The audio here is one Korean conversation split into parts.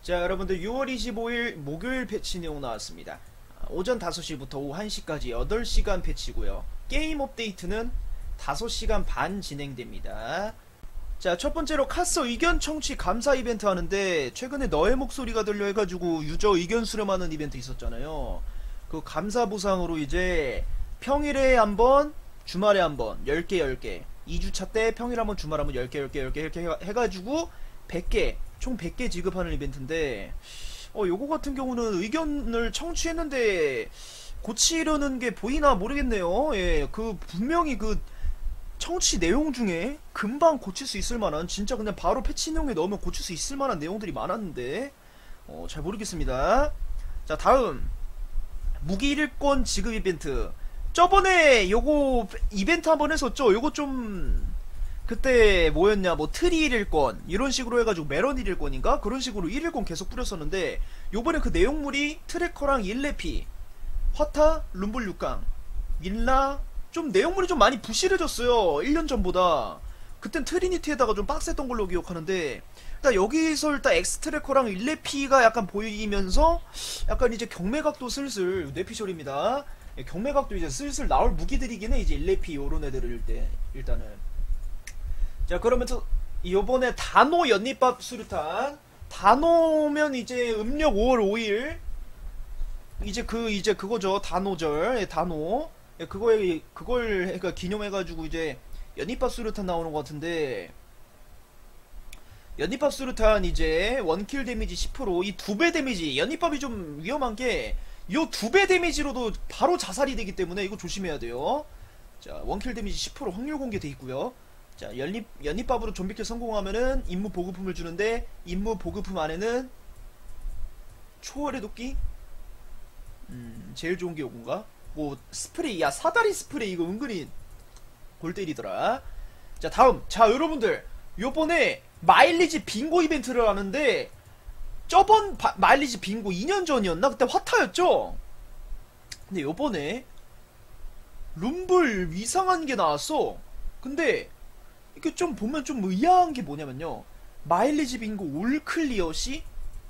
자, 여러분들 6월 25일 목요일 패치 내용 나왔습니다. 오전 5시부터 오후 1시까지 8시간 패치고요. 게임 업데이트는 5시간 반 진행됩니다. 자, 첫 번째로 카스 의견 청취 감사 이벤트 하는데, 최근에 너의 목소리가 들려 해가지고 유저 의견 수렴하는 이벤트 있었잖아요. 그 감사 보상으로 이제 평일에 한번, 주말에 한번 10개 10개, 2주차 때 평일 한번, 주말 한번 10개 10개 10개 이렇게 해가지고 100개, 총 100개 지급하는 이벤트인데, 요거 같은 경우는 의견을 청취했는데 고치려는 게 보이나 모르겠네요. 예, 분명히 청취 내용 중에 금방 고칠 수 있을 만한, 진짜 그냥 바로 패치 내용에 넣으면 고칠 수 있을 만한 내용들이 많았는데, 잘 모르겠습니다. 자, 다음 무기 1권 지급 이벤트. 저번에 요거 이벤트 한번 했었죠. 요거 좀 그때 뭐였냐, 트리 1일권 이런 식으로 해가지고 메론 1일권인가 그런 식으로 1일권 계속 뿌렸었는데, 요번에 그 내용물이 트래커랑 일레피, 화타, 룸블 6강, 밀라, 좀 내용물이 좀 많이 부실해졌어요. 1년 전보다. 그땐 트리니티에다가 좀 빡셌던 걸로 기억하는데, 일단 여기서 일단 엑스트래커랑 일레피가 약간 보이면서 약간 이제 경매각도 슬슬, 뇌피셜입니다. 경매각도 이제 슬슬 나올 무기들이긴 해. 이제 일레피 요런 애들을 일단은. 자, 그러면서 요번에 다노 연잎밥 수류탄. 다노면 이제 음력 5월 5일 이제 그거죠. 다노절. 예, 다노. 예, 그걸 그러니까 기념해가지고 이제 연잎밥 수류탄 나오는 것 같은데, 연잎밥 수류탄 이제 원킬 데미지 10%, 이 2배 데미지. 연잎밥이 좀 위험한 게 요 2배 데미지로도 바로 자살이 되기 때문에 이거 조심해야 돼요. 자, 원킬 데미지 10% 확률 공개돼 있고요. 자, 연잎밥으로 좀비킬 성공하면은 임무 보급품을 주는데, 임무 보급품 안에는 초월의 도끼? 제일 좋은 게 요건가? 스프레이. 야, 사다리 스프레이 이거 은근히 골 때리더라. 자, 다음. 자, 여러분들 요번에 마일리지 빙고 이벤트를 하는데, 저번 마일리지 빙고 2년 전이었나? 그때 화타였죠? 근데 요번에 룸블 이상한 게 나왔어. 근데 이게 좀 보면 좀 의아한 게 뭐냐면요, 마일리지 빙고 올 클리어 시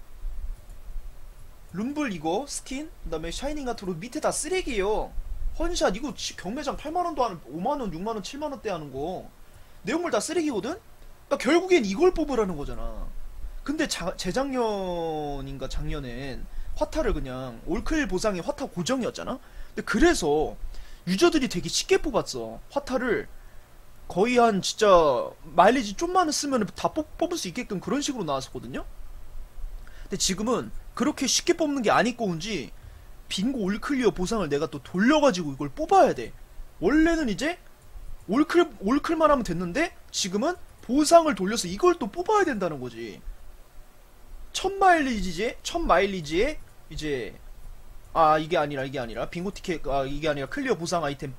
룸블 이거 스킨, 그 다음에 샤이닝 아트로 밑에 다 쓰레기예요. 헌샷 이거 경매장 8만원도 안, 5만원 6만원 7만원대 하는거 내용물 다 쓰레기거든? 그러니까 결국엔 이걸 뽑으라는 거잖아. 근데 재작년인가 작년엔 화타를 그냥 올클 보상이 화타 고정이었잖아. 근데 그래서 유저들이 되게 쉽게 뽑았어. 화타를 거의 한 진짜 마일리지 좀만 쓰면 다 뽑을 수 있게끔 그런 식으로 나왔었거든요. 근데 지금은 그렇게 쉽게 뽑는 게 아니꼬운지 빙고 올클리어 보상을 내가 또 돌려가지고 이걸 뽑아야 돼. 원래는 이제 올클만 하면 됐는데, 지금은 보상을 돌려서 이걸 또 뽑아야 된다는 거지. 1000마일리지에 이제 이게 아니라 빙고 티켓, 이게 아니라 클리어 보상 아이템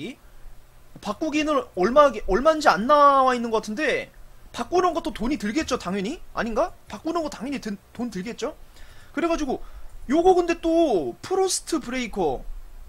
바꾸기는 얼마인지 안 나와 있는 것 같은데, 바꾸는 것도 돈이 들겠죠, 당연히? 아닌가? 바꾸는 거 당연히 돈 들겠죠? 그래가지고 요거 근데 또 프로스트 브레이커,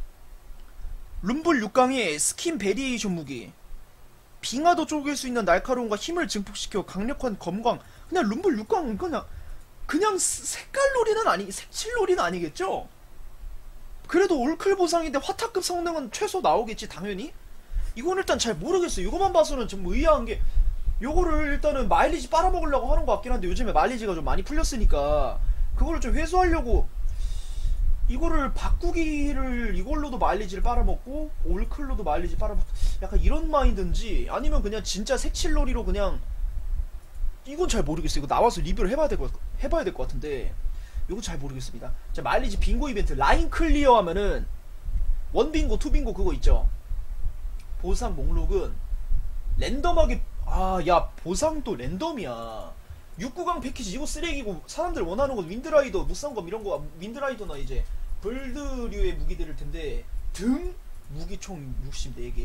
룸블 6강의 스킨 베리에이션 무기, 빙하도 쪼갤 수 있는 날카로움과 힘을 증폭시켜 강력한 검광. 그냥 룸블 6강 그냥 색칠놀이는 아니겠죠? 그래도 올클 보상인데 화타급 성능은 최소 나오겠지, 당연히? 이건 일단 잘 모르겠어요. 이거만 봐서는 좀 의아한 게, 요거를 일단은 마일리지 빨아먹으려고 하는 것 같긴 한데, 요즘에 마일리지가 좀 많이 풀렸으니까 그거를 좀 회수하려고 이거를 바꾸기를, 이걸로도 마일리지를 빨아먹고 올클로도 마일리지 빨아먹고, 약간 이런 마인드인지, 아니면 그냥 진짜 색칠놀이로 그냥, 이건 잘 모르겠어요. 이거 나와서 리뷰를 해봐야 될 것 같은데, 이건 잘 모르겠습니다. 자, 마일리지 빙고 이벤트 라인 클리어 하면은 원빙고 투빙고 그거 있죠. 보상 목록은 랜덤하게, 야, 보상도 랜덤이야. 6구강 패키지 이거 쓰레기고, 사람들 원하는 건 윈드라이더, 무쌍검 이런거, 윈드라이더나 이제 벌드류의 무기들일 텐데, 무기 총 64개.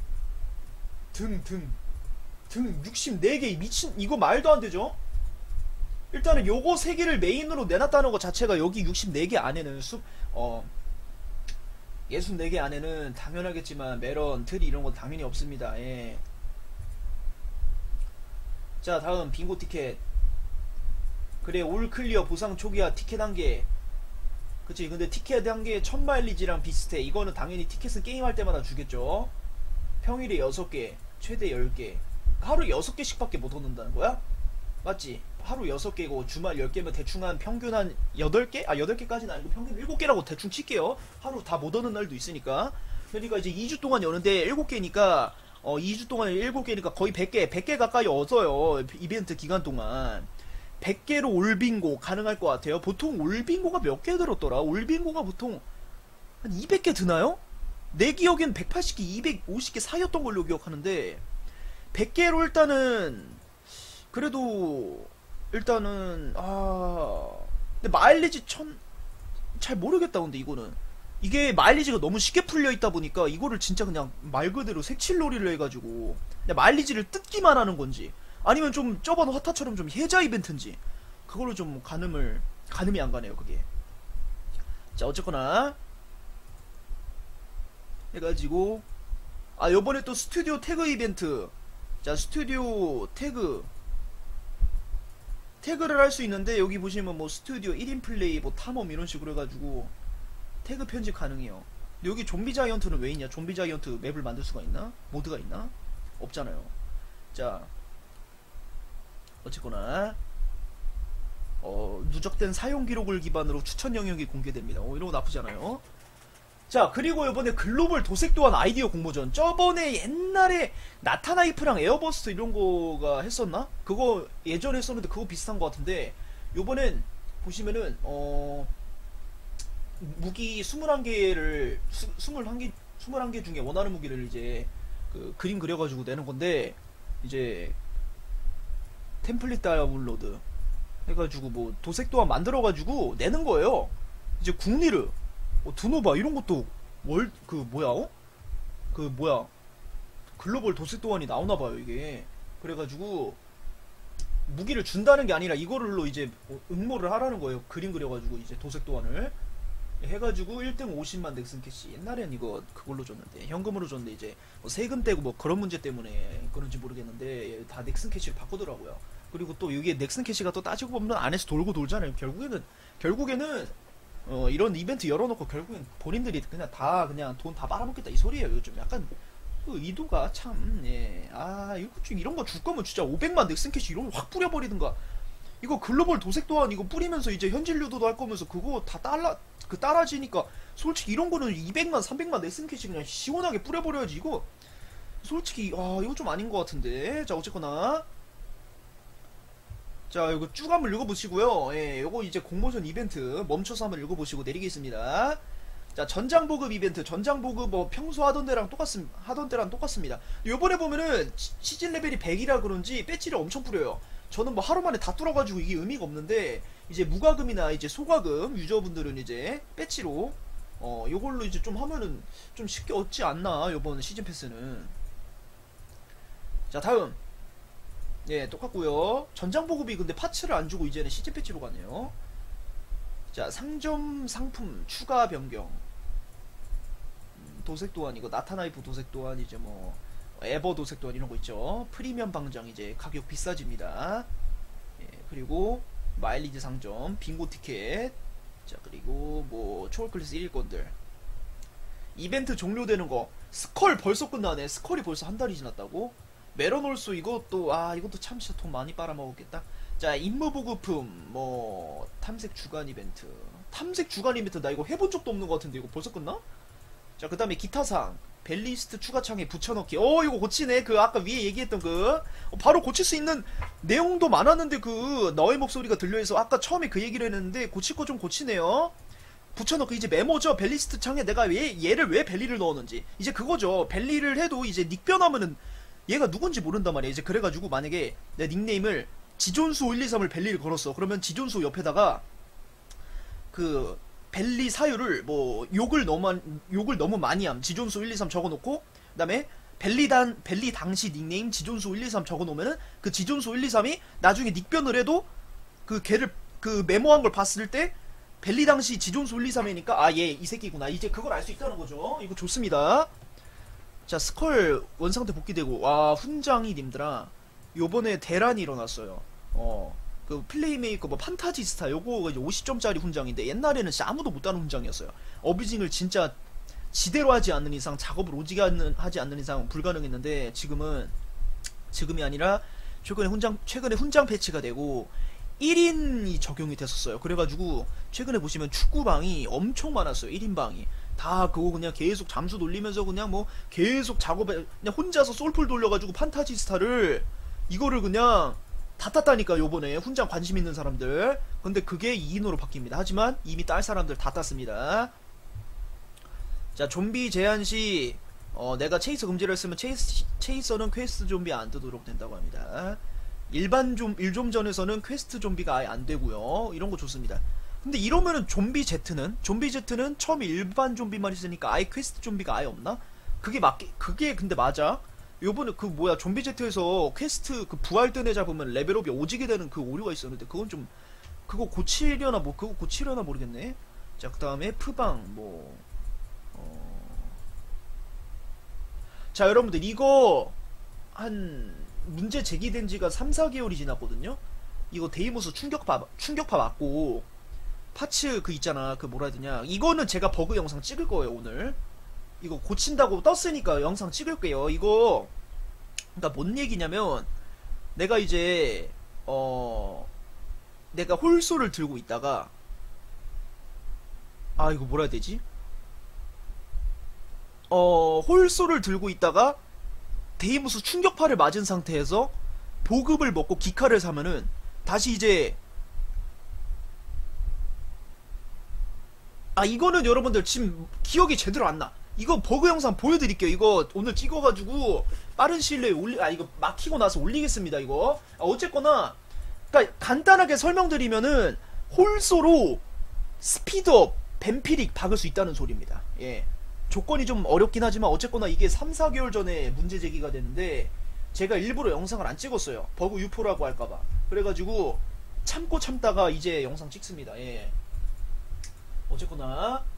등 64개. 미친, 이거 말도 안 되죠? 일단은 요거 3개를 메인으로 내놨다는 것 자체가, 여기 64개 안에는 64개 안에는 당연하겠지만 메론, 트리 이런 건 당연히 없습니다. 예. 자, 다음 빙고 티켓. 그래, 올 클리어 보상 초기화 티켓 한개. 그치. 근데 티켓 한개 1000마일리지랑 비슷해. 이거는 당연히 티켓은 게임할 때마다 주겠죠. 평일에 6개, 최대 10개. 하루 6개씩 밖에 못 얻는다는 거야? 맞지? 하루 6개고 주말 10개면 대충 한 평균 한 8개? 아, 8개까지는 아니고 평균 7개라고 대충 칠게요. 하루 다 못 얻는 날도 있으니까. 그러니까 이제 2주 동안 여는데 7개니까 2주 동안에 7개니까 거의 100개 가까이 얻어요. 이벤트 기간 동안. 100개로 올빙고 가능할 것 같아요. 보통 올빙고가 몇 개 들었더라? 올빙고가 보통 한 200개 드나요? 내 기억엔 180개, 250개 사이였던 걸로 기억하는데 100개로 일단은 그래도 일단은 근데 마일리지 잘 모르겠다. 근데 이거는 이게 마일리지가 너무 쉽게 풀려있다 보니까 이거를 진짜 그냥 말 그대로 색칠놀이를 해가지고 그냥 마일리지를 뜯기만 하는 건지 아니면 좀 저번 화타처럼 좀 혜자 이벤트인지 그걸로 좀 가늠이 안 가네요 그게. 자 어쨌거나 해가지고 요번에 또 스튜디오 태그 이벤트. 자 스튜디오 태그를 할 수 있는데 여기 보시면 뭐 스튜디오 1인 플레이 뭐 탐험 이런 식으로 해가지고 태그 편집 가능해요. 근데 여기 좀비 자이언트는 왜 있냐? 좀비 자이언트 맵을 만들 수가 있나? 모드가 있나? 없잖아요. 자 어쨌거나 누적된 사용 기록을 기반으로 추천 영역이 공개됩니다. 이런 거 나쁘지 않아요. 자 그리고 이번에 글로벌 도색 또한 아이디어 공모전. 저번에 옛날에 나타나이프랑 에어버스트 이런 거가 했었나? 그거 예전에 했었는데 그거 비슷한 것 같은데 요번엔 보시면은 무기 21개를 21개 중에 원하는 무기를 이제 그 그림 그려가지고 내는 건데 이제 템플릿 다운로드 해가지고 뭐 도색 또한 만들어가지고 내는 거예요. 이제 국리르 드노바 이런 것도 글로벌 도색 도안이 나오나봐요 이게. 그래가지고 무기를 준다는 게 아니라 이거를로 이제 응모를 하라는 거예요. 그림 그려가지고 이제 도색 도안을 해가지고 1등 50만 넥슨 캐시. 옛날엔 이거 그걸로 줬는데 현금으로 줬는데 이제 뭐 세금 떼고 뭐 그런 문제 때문에 그런지 모르겠는데 다 넥슨 캐시를 바꾸더라고요. 그리고 또 이게 넥슨 캐시가 또 따지고 보면 안에서 돌고 돌잖아요. 결국에는 이런 이벤트 열어놓고 결국엔 본인들이 그냥 돈 다 빨아먹겠다 이 소리예요. 요즘 약간 그 의도가 참 이런 거 줄 거면 진짜 500만 넥슨 캐시 이런 거 확 뿌려버리든가. 이거 글로벌 도색 또한 이거 뿌리면서 이제 현질 유도도 할 거면서 그거 다 따라지니까 솔직히 이런 거는 200만 300만 넥슨 캐시 그냥 시원하게 뿌려버려야지. 이거 솔직히 이거 좀 아닌 것 같은데. 자 어쨌거나 자 이거 쭉 한번 읽어보시고요. 요거 이제 공모전 이벤트 멈춰서 한번 읽어보시고 내리겠습니다. 자 전장보급 이벤트. 전장보급 뭐 평소 하던 때랑 똑같습니다. 요번에 보면은 시즌 레벨이 100이라 그런지 배지를 엄청 뿌려요. 저는 뭐 하루 만에 다 뚫어가지고 이게 의미가 없는데 이제 무과금이나 이제 소과금 유저분들은 이제 배지로 요걸로 이제 좀 하면은 좀 쉽게 얻지 않나 요번 시즌 패스는. 자 다음 똑같고요. 전장 보급이 근데 파츠를 안 주고 이제는 시즌 패치로 가네요. 자 상점 상품 추가 변경. 도색 도안 이거 나타나이프 도색 도안 이제 뭐 에버 도색 도안 이런 거 있죠. 프리미엄 방장 이제 가격 비싸집니다. 그리고 마일리지 상점 빙고 티켓. 자 그리고 뭐 초월 클래스 1일권들 이벤트 종료되는 거. 스컬 벌써 끝나네. 스컬이 벌써 한 달이 지났다고? 메로놀수 이것도 참 진짜 돈 많이 빨아먹었겠다. 자 임무 보급품 뭐 탐색 주간 이벤트. 나 이거 해본 적도 없는 것 같은데 이거 벌써 끝나? 자 그 다음에 기타상 벨리스트 추가창에 붙여넣기. 이거 고치네. 그 아까 위에 얘기했던 바로 고칠 수 있는 내용도 많았는데 너의 목소리가 들려해서 아까 처음에 그 얘기를 했는데 고칠 거 좀 고치네요. 붙여넣기 이제 메모죠. 벨리스트 창에 내가 얘를 왜 벨리를 넣었는지 이제 그거죠. 벨리를 해도 이제 닉 변하면은 얘가 누군지 모른단 말이야. 이제 그래가지고 만약에 내 닉네임을 지존수 123을 벨리를 걸었어. 그러면 지존수 옆에다가 그 벨리 사유를 뭐 욕을 너무 많이 함 지존수 123 적어놓고 그 다음에 벨리 당시 닉네임 지존수 123 적어놓으면은 그 지존수 123이 나중에 닉변을 해도 걔를 메모한 걸 봤을 때 벨리 당시 지존수 123이니까 얘 이 새끼구나. 이제 그걸 알 수 있다는 거죠. 이거 좋습니다. 자 스컬 원상태 복귀되고 훈장이 님들아 요번에 대란이 일어났어요. 그 플레이메이커 뭐 판타지스타 요거 이제 50점짜리 훈장인데 옛날에는 진짜 아무도 못 다는 훈장이었어요. 어뷰징을 진짜 지대로 하지 않는 이상, 작업을 오지게 하지 않는 이상 불가능했는데 지금이 아니라 최근에 훈장 패치가 되고 1인이 적용이 됐었어요. 그래가지고 최근에 보시면 축구방이 엄청 많았어요. 1인방이 다 그거 그냥 계속 잠수 돌리면서 그냥 뭐 계속 작업에 그냥 혼자서 솔풀 돌려가지고 판타지스타를 이거를 그냥 다 땄다니까 요번에 훈장 관심 있는 사람들. 근데 그게 2인으로 바뀝니다. 하지만 이미 딸 사람들 다 땄습니다. 자, 좀비 제한시 내가 체이서 금지를 했으면 체이서는 퀘스트 좀비 안 뜨도록 된다고 합니다. 일좀전에서는 퀘스트 좀비가 아예 안 되고요. 이런 거 좋습니다. 근데 이러면은 좀비 Z는 처음에 일반 좀비만 있으니까 아예 퀘스트 좀비가 아예 없나? 그게 근데 맞아? 요번에 그 뭐야 좀비 Z에서 퀘스트 그 부활 뜬 애 잡으면 레벨업이 오지게 되는 그 오류가 있었는데 그건 좀 그거 고치려나 모르겠네. 자, 그 다음에 F방 자, 여러분들 이거 한 문제 제기된 지가 3, 4개월이 지났거든요. 이거 데이모스 충격파 맞고 파츠 그 있잖아, 그 뭐라 해야 되냐, 이거는 제가 버그 영상 찍을 거예요. 오늘 이거 고친다고 떴으니까 영상 찍을게요. 이거 그러니까 뭔 얘기냐면 내가 이제 내가 홀소를 들고 있다가 이거 뭐라 해야 되지? 홀소를 들고 있다가 데이무스 충격파를 맞은 상태에서 보급을 먹고 기카를 사면은 다시 이제 이거는 여러분들 지금 기억이 제대로 안 나. 이거 버그 영상 보여드릴게요. 이거 오늘 찍어가지고 빠른 시일 내에 이거 막히고 나서 올리겠습니다. 이거 어쨌거나 그러니까 간단하게 설명드리면은 홀소로 스피드업 뱀피릭 박을 수 있다는 소리입니다. 예. 조건이 좀 어렵긴 하지만 어쨌거나 이게 3, 4개월 전에 문제 제기가 됐는데 제가 일부러 영상을 안 찍었어요. 버그 유포라고 할까봐. 그래가지고 참다가 이제 영상 찍습니다. 예. 어쨌거나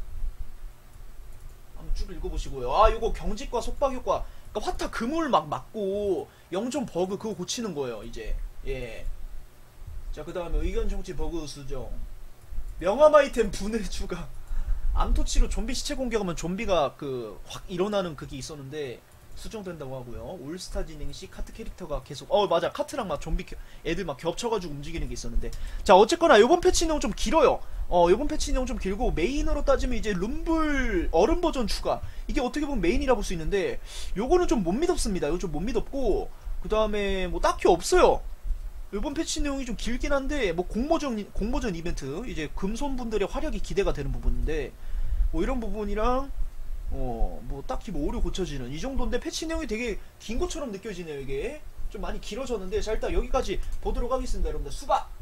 한번 쭉 읽어보시고요. 요거 경직과 속박 효과, 그러니까 화타 그물 막 맞고 영점 버그 그거 고치는 거예요. 이제 예. 자, 그 다음에 의견 정치 버그 수정, 명함 아이템 분해 추가. 암토치로 좀비 시체 공격하면 좀비가 확 일어나는 그게 있었는데 수정된다고 하고요. 올스타 진행 시 카트 캐릭터가 계속 맞아, 카트랑 막 좀비 애들 막 겹쳐가지고 움직이는 게 있었는데. 자, 어쨌거나 요번 패치 내용 좀 길어요. 요번 패치 내용 좀 길고 메인으로 따지면 이제 룸블 얼음 버전 추가, 이게 어떻게 보면 메인이라 볼 수 있는데 요거는 좀 못 믿었습니다. 이거 좀 못 믿었고, 그 다음에 뭐 딱히 없어요. 요번 패치 내용이 좀 길긴 한데 뭐 공모전 이벤트, 이제 금손분들의 활약이 기대가 되는 부분인데 뭐 이런 부분이랑 뭐 딱히 뭐 오류 고쳐지는 이 정도인데 패치 내용이 되게 긴 것처럼 느껴지네요. 이게 좀 많이 길어졌는데. 자, 일단 여기까지 보도록 하겠습니다. 여러분들 수박.